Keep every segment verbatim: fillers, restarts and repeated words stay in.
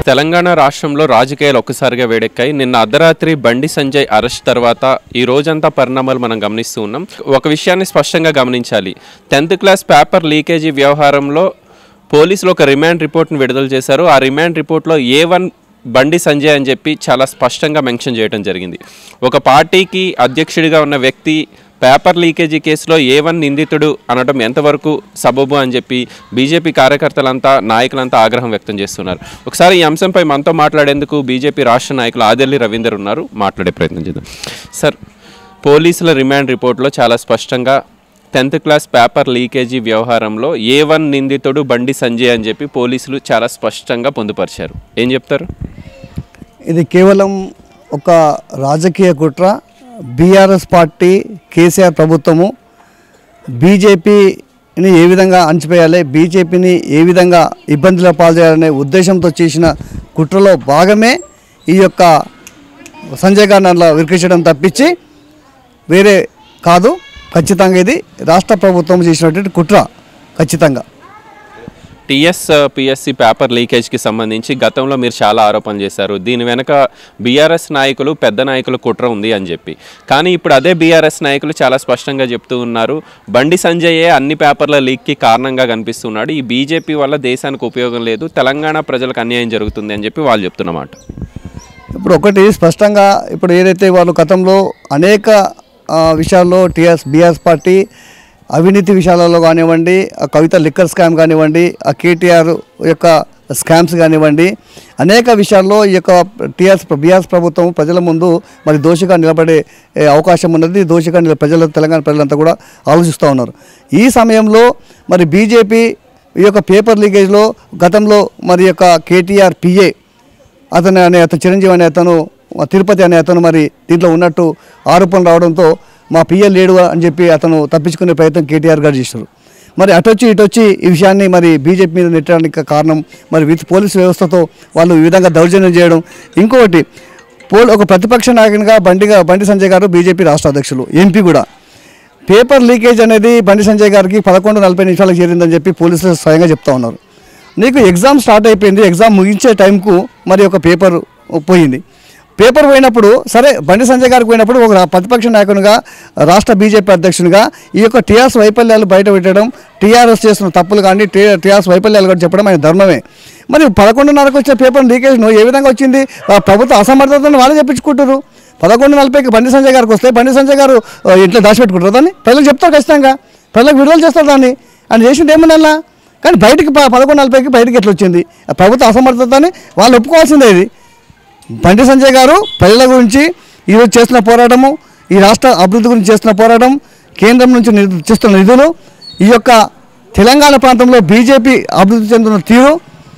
తెలంగాణ రాష్ట్రంలో రాజకీయాలు ఒక్కసారిగా వేడెక్కాయి. నిన్న అర్ధరాత్రి బండి సంజయ్ అరెస్ట్ తర్వాత ఈ రోజంతా పరిణామాలు మనం గమనిస్తూ ఉన్నాం. ఒక విషయాన్ని స్పష్టంగా గమనించాలి. టెన్త్ క్లాస్ పేపర్ లీకేజీ వ్యవహారంలో పోలీసులు ఒక రిమాండ్ రిపోర్ట్ను విడుదల చేశారు. ఆ రిమాండ్ రిపోర్ట్లో ఏ వన్ బండి సంజయ్ అని చెప్పి చాలా స్పష్టంగా మెన్షన్ చేయడం జరిగింది. ఒక పార్టీకి అధ్యక్షుడిగా ఉన్న వ్యక్తి పేపర్ లీకేజీ కేసులో ఏ వన్ నిందితుడు అనడం ఎంతవరకు సబబు అని చెప్పి బీజేపీ కార్యకర్తలంతా నాయకులంతా ఆగ్రహం వ్యక్తం చేస్తున్నారు. ఒకసారి ఈ అంశంపై మనతో మాట్లాడేందుకు బీజేపీ రాష్ట్ర నాయకులు ఆదిల్లి రవీందర్ ఉన్నారు. మాట్లాడే ప్రయత్నం చేద్దాం. సార్, పోలీసుల రిమాండ్ రిపోర్ట్లో చాలా స్పష్టంగా టెన్త్ క్లాస్ పేపర్ లీకేజీ వ్యవహారంలో ఏ వన్ నిందితుడు బండి సంజయ్ అని చెప్పి పోలీసులు చాలా స్పష్టంగా పొందుపరిచారు. ఏం చెప్తారు? ఇది కేవలం ఒక రాజకీయ కుట్ర. బీఆర్ఎస్ పార్టీ, కేసీఆర్ ప్రభుత్వము బీజేపీని ఏ విధంగా అణచివేయాలి, బీజేపీని ఏ విధంగా ఇబ్బందుల పాల్చేయాలనే ఉద్దేశంతో చేసిన కుట్రలో భాగమే ఈ యొక్క సంజయ్ గారిని అట్లా విరికించడం తప్పించి వేరే కాదు. ఖచ్చితంగా ఇది రాష్ట్ర ప్రభుత్వం చేసినటువంటి కుట్ర. ఖచ్చితంగా టీఎస్ పిఎస్సి పేపర్ లీకేజ్కి సంబంధించి గతంలో మీరు చాలా ఆరోపణలు చేశారు. దీని వెనక బీఆర్ఎస్ నాయకులు, పెద్ద నాయకులు కుట్ర ఉంది అని చెప్పి. కానీ ఇప్పుడు అదే బీఆర్ఎస్ నాయకులు చాలా స్పష్టంగా చెప్తూ ఉన్నారు, బండి సంజయే అన్ని పేపర్ల లీక్కి కారణంగా కనిపిస్తున్నాడు, ఈ బీజేపీ వల్ల దేశానికి ఉపయోగం లేదు, తెలంగాణ ప్రజలకు అన్యాయం జరుగుతుంది అని చెప్పి వాళ్ళు చెప్తున్నమాట. ఇప్పుడు ఒకటి స్పష్టంగా, ఇప్పుడు ఏదైతే వాళ్ళు గతంలో అనేక విషయాల్లో టీఆర్ఎస్ బీఆర్ఎస్ పార్టీ అవినీతి విషయాలలో కానివ్వండి, ఆ కవిత లిక్కర్ స్కామ్ కానివ్వండి, ఆ కేటీఆర్ యొక్క స్కామ్స్ కానివ్వండి, అనేక విషయాల్లో ఈ యొక్క టీఆర్ఎస్ బీఆర్ఎస్ ప్రభుత్వం ప్రజల ముందు మరి దోషిగా నిలబడే అవకాశం ఉన్నది. దోషిగా ప్రజలు, తెలంగాణ ప్రజలంతా కూడా ఆలోచిస్తూ ఉన్నారు. ఈ సమయంలో మరి బీజేపీ ఈ యొక్క పేపర్ లీకేజ్లో గతంలో మరి యొక్క కేటీఆర్ పిఏ అతను అనే అతను చిరంజీవి అనే అతను, తిరుపతి అనే అతను మరి దీంట్లో ఉన్నట్టు ఆరోపణలు రావడంతో మా పిఏ లేడు అని చెప్పి అతను తప్పించుకునే ప్రయత్నం కేటీఆర్ గారు చేశారు. మరి అటొచ్చి ఇటొచ్చి ఈ విషయాన్ని మరి బీజేపీ మీద నెట్టడానికి కారణం మరి విత్ పోలీసు వ్యవస్థతో వాళ్ళు ఈ విధంగా దౌర్జన్యం చేయడం. ఇంకొకటి, పోల్ ఒక ప్రతిపక్ష నాయకునిగా బండిగా బండి సంజయ్ గారు బీజేపీ రాష్ట్ర అధ్యక్షులు, ఎంపీ కూడా, పేపర్ లీకేజ్ అనేది బండి సంజయ్ గారికి పదకొండు నలభై నిమిషాలకు చేరిందని చెప్పి పోలీసులు స్వయంగా చెప్తా ఉన్నారు. నీకు ఎగ్జామ్ స్టార్ట్ అయిపోయింది, ఎగ్జామ్ ముగించే టైంకు మరి ఒక పేపర్ పోయింది. పేపర్ పోయినప్పుడు సరే, బండి సంజయ్ గారికి పోయినప్పుడు ఒక ప్రతిపక్ష నాయకునిగా, రాష్ట్ర బీజేపీ అధ్యక్షునిగా ఈ యొక్క టీఆర్ఎస్ వైఫల్యాలు బయట పెట్టడం, టీఆర్ఎస్ చేస్తున్న తప్పులు కానీ టీ టీఆర్ఎస్ వైఫల్యాలు కూడా చెప్పడం ఆయన ధర్మమే. మరి పదకొండున్నరకు వచ్చిన పేపర్ లీకేజ్ను ఏ విధంగా వచ్చింది? ప్రభుత్వ అసమర్థతను వాళ్ళు చెప్పించుకుంటారు. పదకొండు నలభైకి బండి సంజయ్ గారికి వస్తే బండి సంజయ్ గారు ఇంట్లో దాచిపెట్టుకుంటారు దాన్ని, ప్రజలకు చెప్తారు ఖచ్చితంగా, ప్రజలకు విడుదల చేస్తారు దాన్ని. ఆయన చేసింది ఏమన్నా, కానీ బయటికి పదకొండు నలభైకి బయటికి ఎట్లా వచ్చింది? ప్రభుత్వ అసమర్థతని వాళ్ళు ఒప్పుకోవాల్సిందే. ఇది బండి సంజయ్ గారు ప్రజల గురించి ఈరోజు చేస్తున్న పోరాటము, ఈ రాష్ట్ర అభివృద్ధి గురించి చేస్తున్న పోరాటం, కేంద్రం నుంచి చేస్తున్న నిధులు, ఈ యొక్క తెలంగాణ ప్రాంతంలో బీజేపీ అభివృద్ధి చెందుతున్న తీరు,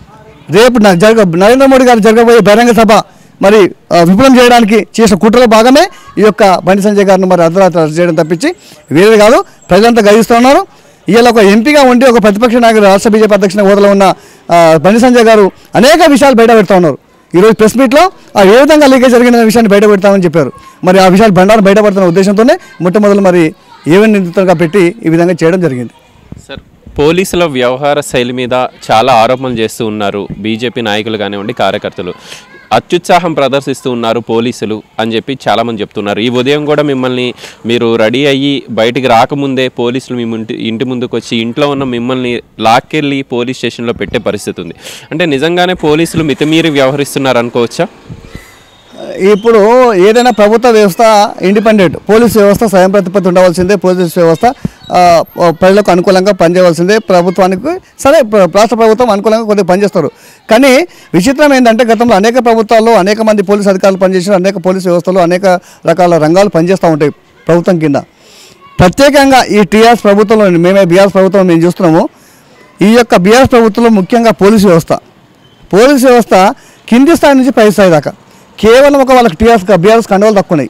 రేపు జరగ నరేంద్ర మోడీ గారు జరగబోయే బహిరంగ సభ మరి విఫలం చేయడానికి చేసిన కుట్రలో భాగమే ఈ యొక్క బండి సంజయ్ గారిని మరి అర్ధరాత్రి అరెస్ట్ చేయడం తప్పించి వేరే కాదు. ప్రజలంతా గర్విస్తూ ఉన్నారు. ఇవాళ ఒక ఎంపీగా ఉండి ఒక ప్రతిపక్ష నాయకుడు, రాష్ట్ర బీజేపీ అధ్యక్షుని హోదాలో ఉన్న బండి సంజయ్ గారు అనేక విషయాలు బయట పెడతా ఉన్నారు. ఈరోజు ప్రెస్ మీట్లో ఆ ఏ విధంగా లీకేజ్ జరిగిన విషయాన్ని బయట పెడతామని చెప్పారు. మరి ఆ విషయాలు బండారం బయటపడుతున్న ఉద్దేశంతోనే మొట్టమొదలు మరి ఏవైనా నిందితులుగా పెట్టి ఈ విధంగా చేయడం జరిగింది. సార్, పోలీసుల వ్యవహార శైలి మీద చాలా ఆరోపణలు చేస్తూ ఉన్నారు బీజేపీ నాయకులు కానివ్వండి, కార్యకర్తలు. అత్యుత్సాహం ప్రదర్శిస్తూ ఉన్నారు పోలీసులు అని చెప్పి చాలామంది చెప్తున్నారు. ఈ ఉదయం కూడా మిమ్మల్ని మీరు రెడీ అయ్యి బయటికి రాకముందే పోలీసులు మీ ఇంటి ఇంటి ముందుకు వచ్చి ఇంట్లో ఉన్న మిమ్మల్ని లాక్కెళ్ళి పోలీస్ స్టేషన్లో పెట్టే పరిస్థితి ఉంది. అంటే నిజంగానే పోలీసులు మితిమీరి వ్యవహరిస్తున్నారు అనుకోవచ్చా? ఇప్పుడు ఏదైనా ప్రభుత్వ వ్యవస్థ ఇండిపెండెంట్, పోలీసు వ్యవస్థ స్వయం ప్రతిపత్తి ఉండవలసిందే. పోలీసు వ్యవస్థ ప్రజలకు అనుకూలంగా పనిచేయవలసిందే. ప్రభుత్వానికి సరే, రాష్ట్ర ప్రభుత్వం అనుకూలంగా కొద్దిగా పనిచేస్తారు. కానీ విచిత్రం ఏంటంటే, గతంలో అనేక ప్రభుత్వాల్లో అనేక మంది పోలీసు అధికారులు పనిచేసిన అనేక పోలీసు వ్యవస్థలు అనేక రకాల రంగాలు పనిచేస్తూ ఉంటాయి ప్రభుత్వం కింద. ప్రత్యేకంగా ఈ టీఆర్ఎస్ ప్రభుత్వంలో, మేమే బీఆర్ఎస్ ప్రభుత్వం మేము చూస్తున్నాము, ఈ యొక్క బీఆర్ఎస్ ప్రభుత్వంలో ముఖ్యంగా పోలీసు వ్యవస్థ పోలీసు వ్యవస్థ కింది స్థాయి నుంచి పై స్థాయి దాకా కేవలం ఒక వాళ్ళకి టీఆర్ఎస్ బీఆర్ఎస్ కండవాలు తక్కువన్నాయి.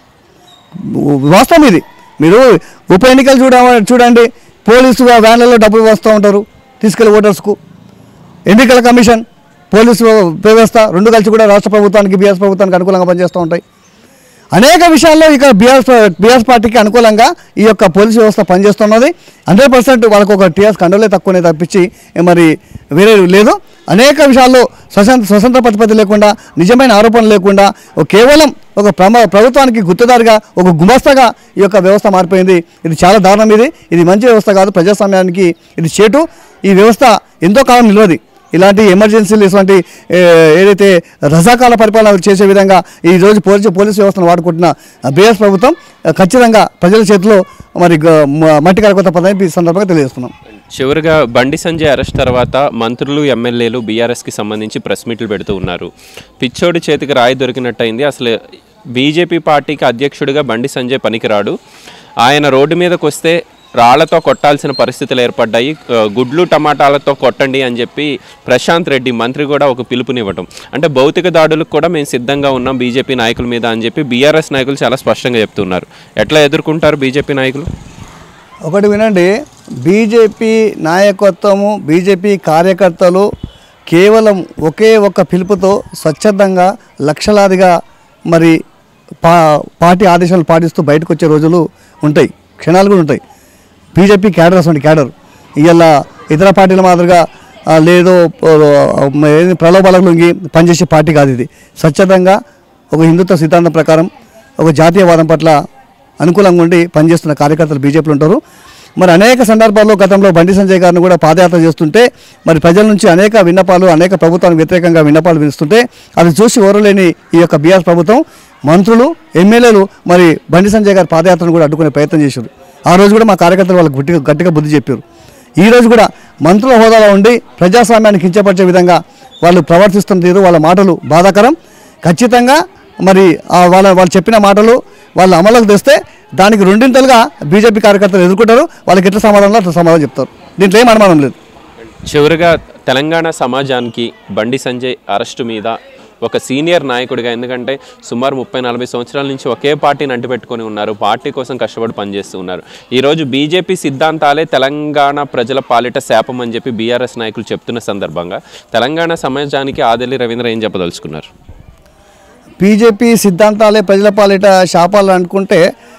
వాస్తవం ఇది. మీరు ఉప ఎన్నికలు చూడ చూడండి పోలీసు వ్యాన్లలో డబ్బులు వస్తూ ఉంటారు తీసుకెళ్లి ఓటర్స్కు. ఎన్నికల కమిషన్, పోలీసు వ్యవస్థ రెండు కలిసి కూడా రాష్ట్ర ప్రభుత్వానికి, బీఆర్ఎస్ ప్రభుత్వానికి అనుకూలంగా పనిచేస్తూ ఉంటాయి. అనేక విషయాల్లో ఇక బీఆర్ఎస్ బీఆర్ఎస్ పార్టీకి అనుకూలంగా ఈ యొక్క పోలీసు వ్యవస్థ పనిచేస్తున్నది. హండ్రెడ్ పర్సెంట్ వాళ్ళకు ఒక టీఆర్ఎస్ కండలే తక్కువనే తప్పించి మరి వేరే లేదు. అనేక విషయాల్లో స్వతంత్ర స్వతంత్ర ప్రతిపత్తి లేకుండా, నిజమైన ఆరోపణలు లేకుండా, కేవలం ఒక ప్రమ ప్రభుత్వానికి గుర్తుదారిగా, ఒక గుమస్తాగా ఈ యొక్క వ్యవస్థ మారిపోయింది. ఇది చాలా దారుణం. ఇది ఇది మంచి వ్యవస్థ కాదు. ప్రజాస్వామ్యానికి ఇది చేటు. ఈ వ్యవస్థ ఎంతో కాలం నిలవది. ఇలాంటి ఎమర్జెన్సీలు, ఇటువంటి ఏదైతే రజాకాల పరిపాలన చేసే విధంగా ఈరోజు పోలీసు పోలీసు వ్యవస్థను వాడుకుంటున్న బీఆర్ఎస్ ప్రభుత్వం ఖచ్చితంగా ప్రజల చేతిలో మరి మట్టి కరకొత్త పదని ఈ సందర్భంగా తెలియజేస్తున్నాం. చివరిగా బండి సంజయ్ అరెస్ట్ తర్వాత మంత్రులు, ఎమ్మెల్యేలు బీఆర్ఎస్కి సంబంధించి ప్రెస్ మీట్లు పెడుతూ ఉన్నారు. పిచ్చోడి చేతికి రాయి దొరికినట్టయింది. అసలు బీజేపీ పార్టీకి అధ్యక్షుడిగా బండి సంజయ్ పనికిరాడు. ఆయన రోడ్డు మీదకి వస్తే రాళ్లతో కొట్టాల్సిన పరిస్థితులు ఏర్పడ్డాయి. గుడ్లు టమాటాలతో కొట్టండి అని చెప్పి ప్రశాంత్ రెడ్డి మంత్రి కూడా ఒక పిలుపునివ్వటం. అంటే భౌతిక దాడులకు కూడా మేము సిద్ధంగా ఉన్నాం బీజేపీ నాయకుల మీద అని చెప్పి బీఆర్ఎస్ నాయకులు చాలా స్పష్టంగా చెప్తున్నారు. ఎట్లా ఎదుర్కొంటారు బీజేపీ నాయకులు? ఒకటి వినండి, బీజేపీ నాయకత్వము, బీజేపీ కార్యకర్తలు కేవలం ఒకే ఒక్క పిలుపుతో స్వచ్ఛందంగా లక్షలాదిగా మరి పా పార్టీ ఆదేశాలు పాటిస్తూ బయటకు వచ్చే రోజులు ఉంటాయి, క్షణాలు కూడా ఉంటాయి. బీజేపీ క్యాడర్ అసలు క్యాడర్ ఇవాళ ఇతర పార్టీల మాదిరిగా లేదో ప్రలోభాలకు లొంగి పనిచేసే పార్టీ కాదు. ఇది స్వచ్ఛందంగా ఒక హిందుత్వ సిద్ధాంతం ప్రకారం, ఒక జాతీయవాదం పట్ల అనుకూలంగా ఉండి పనిచేస్తున్న కార్యకర్తలు బీజేపీలో ఉంటారు. మరి అనేక సందర్భాల్లో గతంలో బండి సంజయ్ గారిని కూడా పాదయాత్ర చేస్తుంటే మరి ప్రజల నుంచి అనేక విన్నపాలు, అనేక ప్రభుత్వానికి వ్యతిరేకంగా విన్నపాలు వినిస్తుంటే అది చూసి ఓరలేని ఈ యొక్క బీఆర్ఎస్ ప్రభుత్వం, మంత్రులు, ఎమ్మెల్యేలు మరి బండి సంజయ్ గారి పాదయాత్రను కూడా అడ్డుకునే ప్రయత్నం చేశారు. ఆ రోజు కూడా మా కార్యకర్తలు వాళ్ళకి గట్టిగా గట్టిగా బుద్ధి చెప్పారు. ఈరోజు కూడా మంత్రుల హోదాలో ఉండి ప్రజాస్వామ్యాన్ని కించపరిచే విధంగా వాళ్ళు ప్రవర్తిస్తున్న తీరు, వాళ్ళ మాటలు బాధాకరం. ఖచ్చితంగా మరి వాళ్ళ వాళ్ళు చెప్పిన మాటలు వాళ్ళు అమలుకు తెస్తే దానికి రెండింతలుగా బీజేపీ కార్యకర్తలు ఎదుర్కొంటారు. వాళ్ళకి ఎట్లా సమాధానంలో అట్లా సమాధానం చెప్తారు. దీంట్లో ఏం అనుమానం లేదు. చివరిగా తెలంగాణ సమాజానికి బండి సంజయ్ అరెస్టు మీద ఒక సీనియర్ నాయకుడిగా, ఎందుకంటే సుమారు ముప్పై నలభై సంవత్సరాల నుంచి ఒకే పార్టీని అంటిపెట్టుకొని ఉన్నారు, పార్టీ కోసం కష్టపడి పనిచేస్తూ ఉన్నారు. ఈరోజు బీజేపీ సిద్ధాంతాలే తెలంగాణ ప్రజల పాలిట శాపం అని చెప్పి బీఆర్ఎస్ నాయకులు చెప్తున్న సందర్భంగా తెలంగాణ సమాజానికి ఆదిల్లి రవీంద్ర ఏం చెప్పదలుచుకున్నారు? బీజేపీ సిద్ధాంతాలే ప్రజల పాలిట శాపాలు అనుకుంటే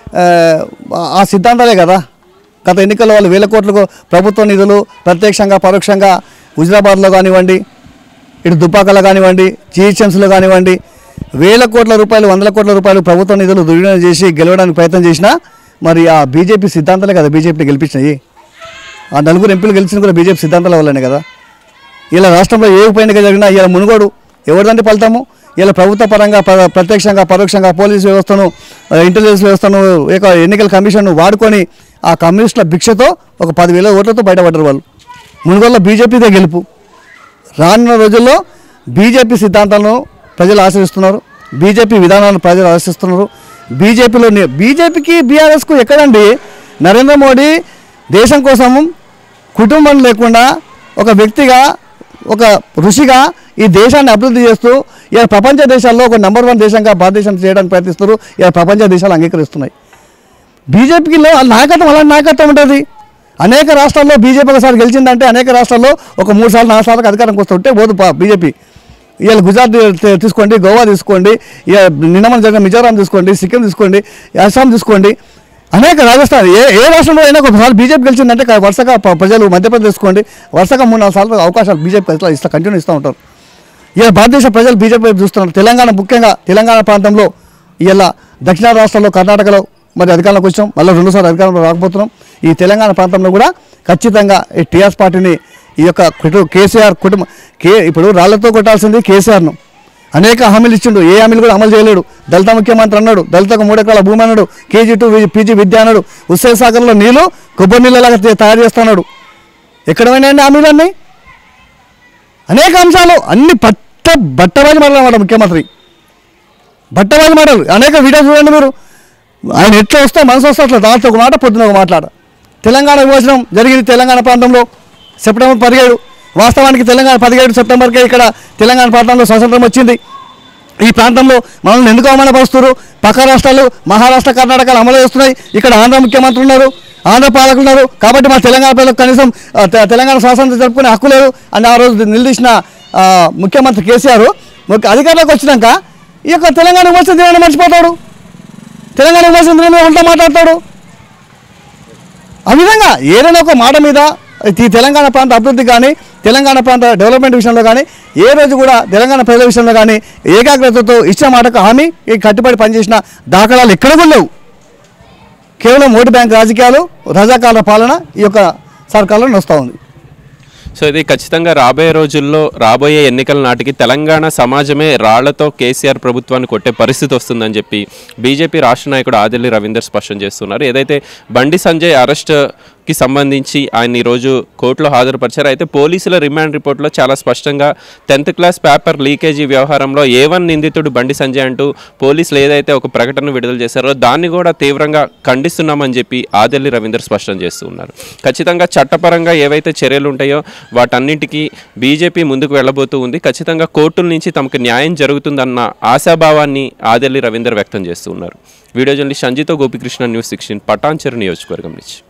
ఆ సిద్ధాంతాలే కదా గత ఎన్నికల్లో వాళ్ళు వేల కోట్లకు ప్రభుత్వ నిధులు ప్రత్యక్షంగా పరోక్షంగా హుజరాబాద్లో కానివ్వండి, ఇటు దుబ్బాకలో కానివ్వండి, జిహెచ్ఎంసీలో కానివ్వండి, వేల కోట్ల రూపాయలు, వందల కోట్ల రూపాయలు ప్రభుత్వ నిధులు దుర్వినియోగం చేసి గెలవడానికి ప్రయత్నం చేసినా మరి ఆ బీజేపీ సిద్ధాంతాలే కదా బీజేపీని గెలిపించినాయి. ఆ నలుగురు ఎంపీలు గెలిచిన కూడా బీజేపీ సిద్ధాంతాల వల్లనే కదా. ఇలా రాష్ట్రంలో ఏ ఉప ఎన్నిక జరిగినా ఇలా మునుగోడు ఎవరిదంటే ఫలితము, ఇలా ప్రభుత్వ పరంగా ప్రత్యక్షంగా పరోక్షంగా పోలీసు వ్యవస్థను, ఇంటెలిజెన్స్ వ్యవస్థను, ఎన్నికల కమిషన్ను వాడుకొని ఆ కమ్యూనిస్టుల భిక్షతో ఒక పదివేల ఓట్లతో బయటపడ్డారు వాళ్ళు. మునుగోడులో బీజేపీదే గెలుపు. రానున్న రోజుల్లో బీజేపీ సిద్ధాంతాలను ప్రజలు ఆశ్రయిస్తున్నారు, బీజేపీ విధానాలను ప్రజలు ఆశ్రయిస్తున్నారు. బీజేపీలో బీజేపీకి బీఆర్ఎస్కు ఎక్కడండి? నరేంద్ర మోడీ దేశం కోసం కుటుంబం లేకుండా ఒక వ్యక్తిగా, ఒక ఋషిగా ఈ దేశాన్ని అభివృద్ధి చేస్తూ ఇలా ప్రపంచ దేశాల్లో ఒక నెంబర్ వన్ దేశంగా భారతదేశం చేయడానికి ప్రయత్నిస్తారు. ఇలా ప్రపంచ దేశాలు అంగీకరిస్తున్నాయి. బీజేపీలో నాయకత్వం అలాంటి నాయకత్వం ఉంటుంది. అనేక రాష్ట్రాల్లో బీజేపీ ఒకసారి గెలిచిందంటే అనేక రాష్ట్రాల్లో ఒక మూడు సార్లు నాలుగు సార్లకు అధికారంకి వస్తుంటే పోదు బీజేపీ. ఇవాళ గుజరాత్ తీసుకోండి, గోవా తీసుకోండి, ఇక నిన్న మన జరిగిన మిజోరాం తీసుకోండి, సిక్కిం తీసుకోండి, అస్సాం తీసుకోండి, అనేక రాజస్థాన్ ఏ ఏ రాష్ట్రంలో అయినా ఒకసారి బీజేపీ గెలిచిందంటే వరుసగా ప్రజలు మధ్యప్రదేశ్ తీసుకోండి, వరుసగా మూడు నాలుగు సార్లు అవకాశాలు బీజేపీ ఇట్లా ఇస్తా కంటిన్యూ ఇస్తూ ఉంటారు. ఇలా భారతదేశ ప్రజలు బీజేపీ వైపు చూస్తున్నారు. తెలంగాణ ముఖ్యంగా తెలంగాణ ప్రాంతంలో ఇలా దక్షిణ రాష్ట్రాల్లో కర్ణాటకలో మరి అధికారంలోకి వచ్చాం, మళ్ళీ రెండుసార్లు అధికారంలో రాకపోతున్నాం. ఈ తెలంగాణ ప్రాంతంలో కూడా ఖచ్చితంగా ఈ టీఆర్ఎస్ పార్టీని ఈ యొక్క కేసీఆర్ కుటుంబం కే ఇప్పుడు రాళ్లతో కొట్టాల్సింది కేసీఆర్ను. అనేక హామీలు ఇచ్చిండు, ఏ హామీలు కూడా అమలు చేయలేడు. దళిత ముఖ్యమంత్రి అన్నాడు, దళితకు మూడు ఎకరాల భూమి అన్నాడు, కేజీ టూ పీజీ విద్య అన్నాడు, హుస్సేన్ సాగర్లో నీళ్ళు కొబ్బరి నీళ్ళలాగా తయారు చేస్తున్నాడు. ఎక్కడ పోయినాయండి హామీలన్నీ? అనేక అంశాలు అన్ని పట్ట బట్టబాజీ మాటలు అన్నమాట ముఖ్యమంత్రి, బట్టబాజీ మాటలు. అనేక వీడియోస్ చూడండి మీరు. ఆయన ఎట్లా వస్తే మనసు వస్తే అట్లా దాంట్లో ఒక మాట, పొద్దున ఒక మాట్లాడ. తెలంగాణ విభజనం జరిగింది తెలంగాణ ప్రాంతంలో సెప్టెంబర్ పదిహేడు. వాస్తవానికి తెలంగాణ పదిహేడు సెప్టెంబర్కే ఇక్కడ తెలంగాణ ప్రాంతంలో స్వాతంత్రం వచ్చింది. ఈ ప్రాంతంలో మనల్ని ఎందుకు అవమానపరుస్తున్నారు? పక్క రాష్ట్రాలు మహారాష్ట్ర, కర్ణాటకలు అమలు చేస్తున్నాయి. ఇక్కడ ఆంధ్ర ముఖ్యమంత్రి ఉన్నారు, ఆంధ్ర పాలకులు ఉన్నారు. కాబట్టి మా తెలంగాణ ప్రజలకు కనీసం తెలంగాణ స్వాతంత్రం జరుపుకునే హక్కు లేదు అని ఆ రోజు నిలదీసిన ముఖ్యమంత్రి కేసీఆర్ అధికారంలోకి వచ్చినాక ఈ యొక్క తెలంగాణ విమర్శ దినాన్ని మర్చిపోతాడు. తెలంగాణ విమర్శించడం మీద ఉల్టా మాట్లాడతాడు. ఆ విధంగా ఏదైనా ఒక మాట మీద ఈ తెలంగాణ ప్రాంత అభివృద్ధి కానీ తెలంగాణ ప్రాంత డెవలప్మెంట్ విషయంలో కానీ ఏ రోజు కూడా తెలంగాణ ప్రజల విషయంలో కానీ ఏకాగ్రతతో ఇచ్చిన మాటకు హామీ ఈ కట్టుబడి పనిచేసిన దాఖలాలు ఎక్కడ కూడా లేవు. కేవలం ఓటు బ్యాంక్ రాజకీయాలు, రజాకాల పాలన ఈ యొక్క సర్కార్లో నడుస్తూ ఉంది. సో ఇది ఖచ్చితంగా రాబోయే రోజుల్లో రాబోయే ఎన్నికల నాటికి తెలంగాణ సమాజమే రాళ్లతో కేసీఆర్ ప్రభుత్వాన్ని కొట్టే పరిస్థితి వస్తుందని చెప్పి బీజేపీ రాష్ట్ర నాయకుడు ఆదిల్లి రవీందర్ స్పష్టం చేస్తున్నారు. ఏదైతే బండి సంజయ్ అరెస్ట్కి సంబంధించి ఆయన ఈరోజు కోర్టులో హాజరుపరిచారు. అయితే పోలీసుల రిమాండ్ రిపోర్ట్లో చాలా స్పష్టంగా టెన్త్ క్లాస్ పేపర్ లీకేజీ వ్యవహారంలో ఏ వన్ నిందితుడు బండి సంజయ్ అంటూ పోలీసులు ఏదైతే ఒక ప్రకటన విడుదల చేశారో దాన్ని కూడా తీవ్రంగా ఖండిస్తున్నామని చెప్పి ఆదిల్లి రవీందర్ స్పష్టం చేస్తూ ఉన్నారు. ఖచ్చితంగా చట్టపరంగా ఏవైతే చర్యలు ఉంటాయో వాటన్నిటికీ బీజేపీ ముందుకు వెళ్ళబోతూ ఉంది. ఖచ్చితంగా కోర్టుల నుంచి తమకు న్యాయం జరుగుతుందన్న ఆశాభావాన్ని ఆదిల్లి రవీందర్ వ్యక్తం చేస్తూ ఉన్నారు. వీడియో జర్నలిస్ట్ సంజితో గోపికృష్ణ, న్యూస్ సిక్స్టీన్, పటాన్చెరు నియోజకవర్గం నుంచి.